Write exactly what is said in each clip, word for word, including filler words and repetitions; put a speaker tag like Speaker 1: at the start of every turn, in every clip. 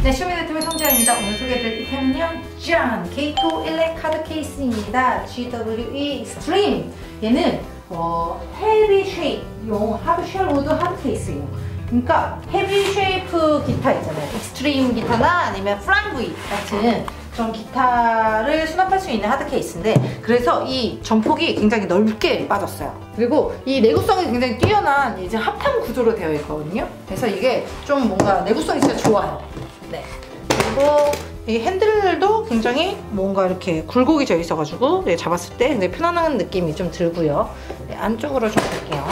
Speaker 1: 네, 쇼미더TV 송지아입니다. 오늘 소개해드릴 이템은요, 짠! 게이토 일렉 카드 케이스입니다. 지 더블유 이 Extreme. 얘는 어, 헤비 쉐입용 하드 쉘우드 하드 케이스예요. 그러니까 헤비 쉐이프 기타 있잖아요. 익스트림 기타나 아니면 플랑브이 같은 그런 기타를 수납할 수 있는 하드 케이스인데, 그래서 이 전폭이 굉장히 넓게 빠졌어요. 그리고 이 내구성이 굉장히 뛰어난 이제 합탄 구조로 되어 있거든요. 그래서 이게 좀 뭔가 내구성이 진짜 좋아요. 네. 그리고 이 핸들도 굉장히 뭔가 이렇게 굴곡이 져 있어가지고 네, 잡았을 때 굉장히 편안한 느낌이 좀 들고요. 네, 안쪽으로 좀 볼게요.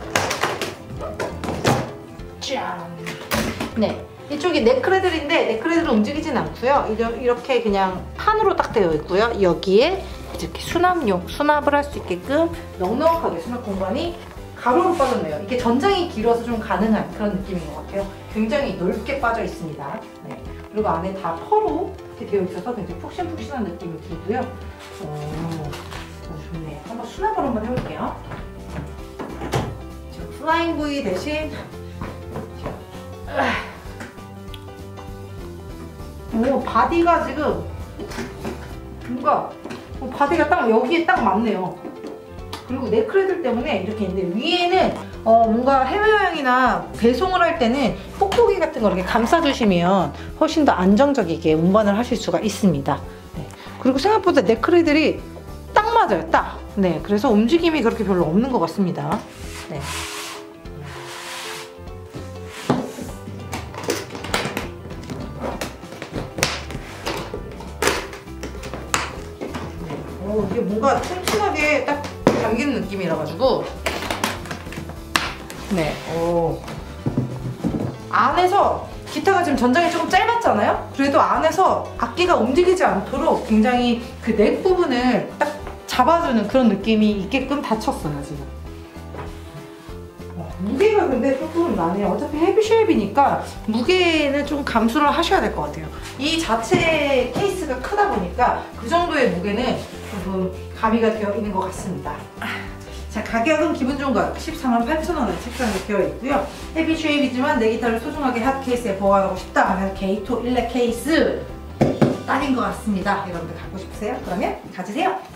Speaker 1: 짠! 네. 이쪽이 네크레들인데 네크레들은 움직이진 않고요. 이렇게 그냥 판으로 딱 되어 있고요. 여기에 이렇게 수납용, 수납을 할 수 있게끔 넉넉하게 수납 공간이 가로로 빠졌네요. 이게 전장이 길어서 좀 가능한 그런 느낌인 것 같아요. 굉장히 넓게 빠져 있습니다. 네. 그리고 안에 다 펄로 이렇게 되어 있어서 굉장히 푹신푹신한 느낌이 들고요. 오, 아주 좋네요. 한번 수납을 한번 해볼게요. 지금 플라잉 V 대신 오, 바디가 지금 뭔가 어, 바디가 딱 여기에 딱 맞네요. 그리고 네크레들 때문에 이렇게 있는데, 위에는 어, 뭔가 해외여행이나 배송을 할 때는 뽁뽁이 같은 거 이렇게 감싸주시면 훨씬 더 안정적이게 운반을 하실 수가 있습니다. 네. 그리고 생각보다 네크레들이 딱 맞아요, 딱. 네, 그래서 움직임이 그렇게 별로 없는 것 같습니다. 네. 오, 이게 뭔가 튼튼하게 딱 잠기는 느낌이라 가지고 네, 오. 안에서 기타가 지금 전장이 조금 짧았잖아요? 그래도 안에서 악기가 움직이지 않도록 굉장히 그 넥 부분을 딱 잡아주는 그런 느낌이 있게끔 닫혔어요, 지금. 무게가 근데 조금 나네요. 어차피 헤비 쉐입이니까 무게는 좀 감수를 하셔야 될 것 같아요. 이 자체 케이스가 크다 보니까 그 정도의 무게는 조금 가미가 되어 있는 것 같습니다. 자, 가격은 기분 좋은 것 십사만 팔천 원에 책정이 되어 있고요. 헤비 쉐입이지만 내 기타를 소중하게 핫 케이스에 보관하고 싶다 하면 게이토 일렉 케이스 딱인 것 같습니다. 여러분들 갖고 싶으세요? 그러면 가지세요.